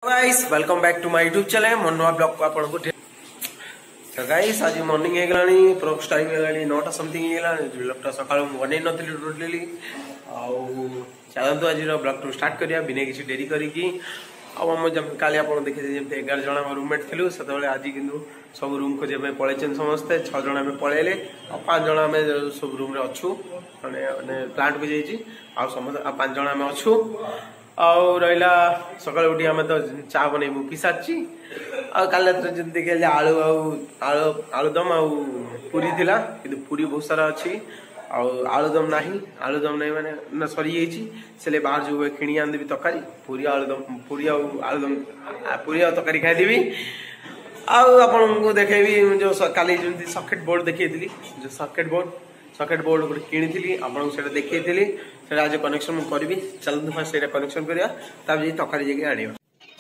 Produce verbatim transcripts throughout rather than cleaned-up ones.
Guys welcome back to my YouTube channel मन नुआ blog को आपन को तो गाइस आज मॉर्निंग हे गलानी प्रोक्स टाइम हे गलानी नौ टा समथिंग हे गलानी ब्लॉग टा सकाळ बनै नथली टोटली आउ चलंतु आज रो ब्लॉग टू स्टार्ट करिया बिना किछि देरी करी की अब हम जब काली आपन देखि जेते ग्यारह जना रूममेट थिलु सतबेले आज किंतु सब रूम को जेबे पळेचन समस्त छह जना में पळेले आ पांच जना में सब रूम रे अछु माने माने प्लांट को जेछि आ समस्त आ पांच जना में अछु आउ रहा सकाल उठी आम तो चा बनईबू पी सारी आल देखे आलू आलू आलुदम आ पूरी थिला कि पूरी बहुत सारा अच्छी आलुदम ना आलुदम नहीं माने ना सरी से बाहर जो किणी आनदेवी तरकारी पूरी आलुदम पूरी आलुदम पूरी तरकारी खाईदेवी आपको देखेबी जो काली जमी सकेट बोर्ड देखी जो सकेट बोर्ड सकेट बोर्ड गोटे किणी आपको देखी आज कनेक्शन करी चलते फास्ट कनेक्शन करिया तब तकारी जाके आनिबा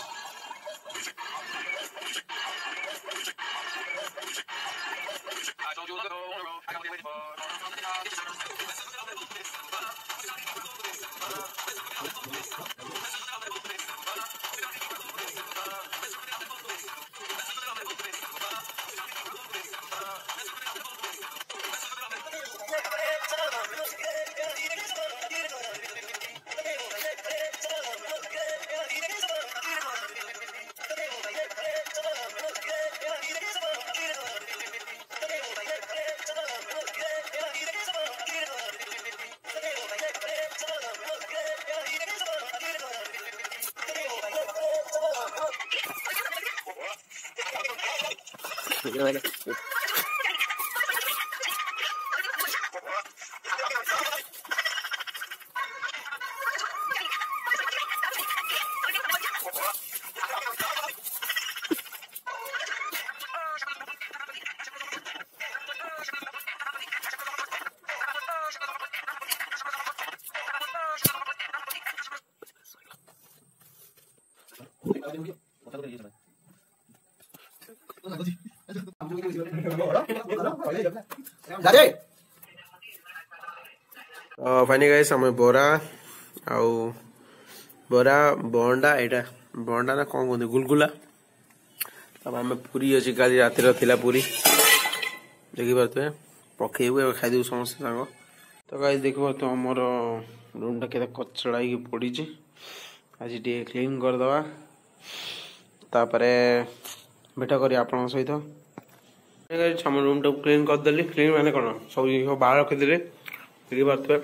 फाइने गाइस हम बोरा आउ बोरा बंडा एटा बंडा ना कौन कहते गुलगुला तब आम पूरी अच्छी काली रातिर थिला पूरी देखी पारे पकेबू खाईदेव समस्त सांग तो गाइस देख तो आमर रूम टा के कचड़ा पड़ी आज टे क्लीन करदे तापरे भेट कर आपण सहित हम रूम टा क्लीन करदेली क्लीन माने कौन सब बाहर रखीदे देखी पारे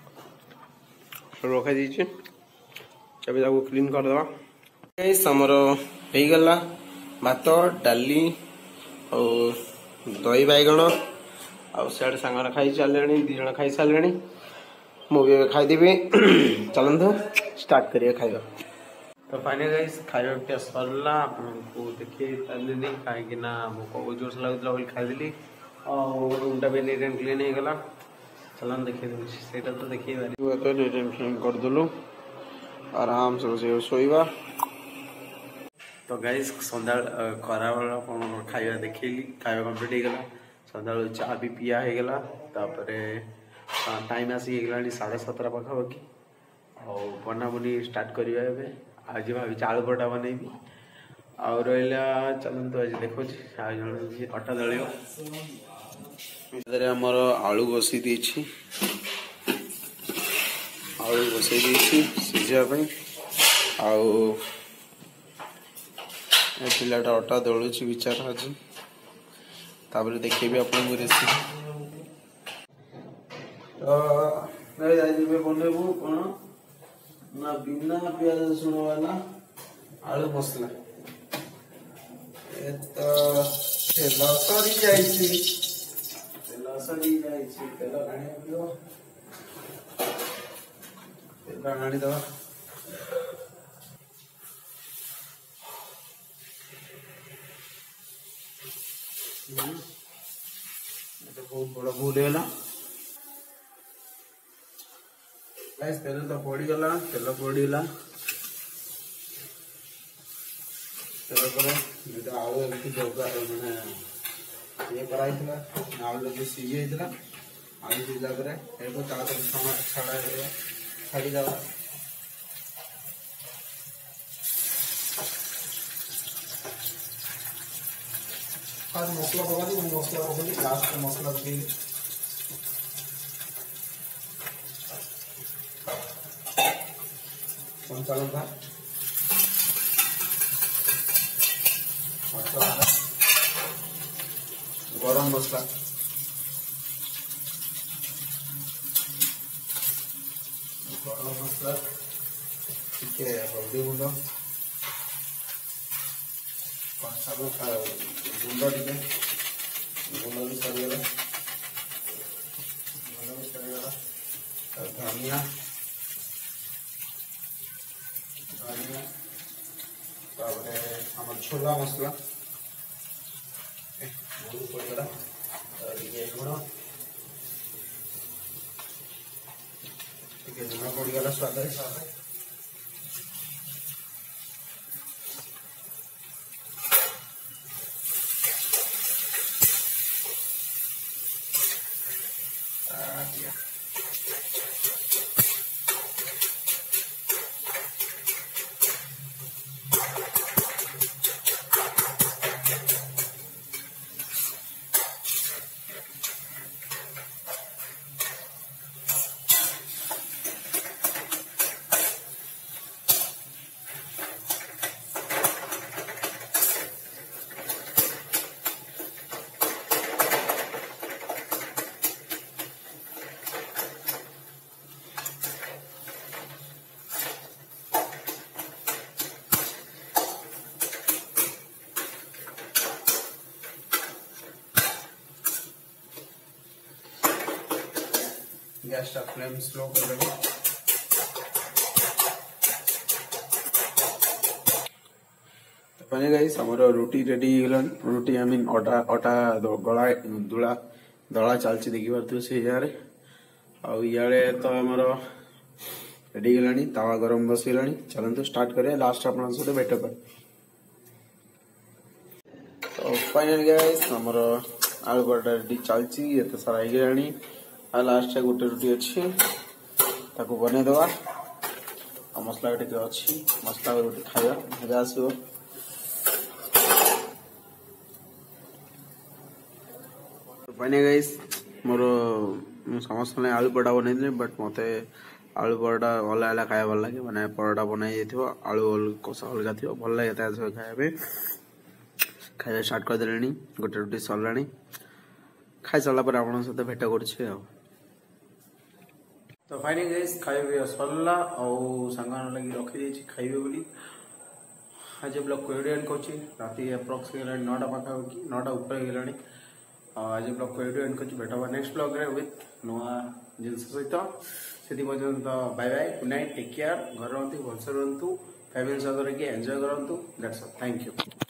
रखा दीजिए क्लीन करदे आमर होगला भात डाली और दही बैगण आ सियाड़े सांग खाई सारे दी जन खाई सारे मुझे खाईदेवी चलते स्टार्ट करिए खाଇବା तो फाइनल गाइस खाଇବା सरला आपको देखिए कहीं बहुत जोर से लगुला बोली खाईदेली और रूमटा भी नीट एंड क्लीन हो गला चलन देखिए से तो देखिए तो नीट एंड क्लीन करदेलु आराम से शोवा तो गाइस सन्ध्या खरा बेला खाଇବା देखिए खाଇବା कम्प्लीट होगा सन्ध्या चा भी पिया होगा तापर टाइम आसी साढ़े सतरा पाखापाखि और बना बनी स्टार्ट करवा आज भावी आलू पटा बनईबी आउ रहा चलते आज देखो आज अटा दलियो आमर आलू बसई दी आलू बसई दी सीझापी आउ पिलाटा अटा दलुची विचार आज तापर देखेबी आपको रेसिपी तो आज बनइबू कौन ना बिना प्याज रसुण वाला आलू मसला तो तेल सरी जाइए तेल सरी जाइए तेल आनी तेल आनी दवा बहुत बड़ा भूल है तेल तो पड़गला तेल पड़गला तेल पर आलू एमती मैंने ये कराई आलू जो सीझी आलू सीझा छाड़ा छाड़ीद आज मसला पकाली मसला पकाली लास्ट मसला पकेली कंचा लंका गरम मसला गरम मसला टिके हल्दी गुंड कंचा लंका गुंड टिके गुंड भी सरीगला गुंड भी सरीगला धनिया धनिया तापरे हमर छोला मसला बहुत पड़गला टिके लुण टिके लुण पड़गला स्वाद हिसाब से गैस का फ्लेम स्लो कर देंगे। तो पहले गाइस हमारा रोटी रेडी गलन रोटी आई मीन अटा अटा गला दुला दला चलची देखि पारथु से यारे आ यारे तो हमारा रेडी गलानी तावा गरम बस गलानी चलंतु स्टार्ट करे लास्ट आपन सहित भेट कर। तो फाइनल गाइस हमारा आलू पराठा रेडी चलची एते सारा ही गलानी आ लास्ट गोटे रोटी अच्छी ताको बने दवा आ मसला टे अच्छी मसला रोटी खाइबा मजा आसो। बने गाइस मोर समस्त ने आलू पराठा बनै बट मते आलू पराठा अलग अलग खाया भल लगे माने पराठा बनाई जेथिबो आलू कसा अलग थिबो भल लगे ता खाया पे खाया स्टार्ट कर देलेनी गोटे रोटी सरलानी खाई सरला पर आपन सते भेट करछे। तो फाइनली गाइस खाइबे सरला और संगान लगी रखी देछि खाइबे बोली आज ब्लॉग को एडिट करछि राती अप्रॉक्स गेला नौटा पाखा कि नौटा ऊपर गेलानी आज ब्लॉग को एडिट करछि बेटा नेक्स्ट ब्लॉग रे विथ नवा जिंस सहित सेति पर्यंत bye bye good night take care घर रहंतु भलसे रहंतु फैमिली साथ रही एंजॉय करंतु दैट्स ऑल थैंक यू।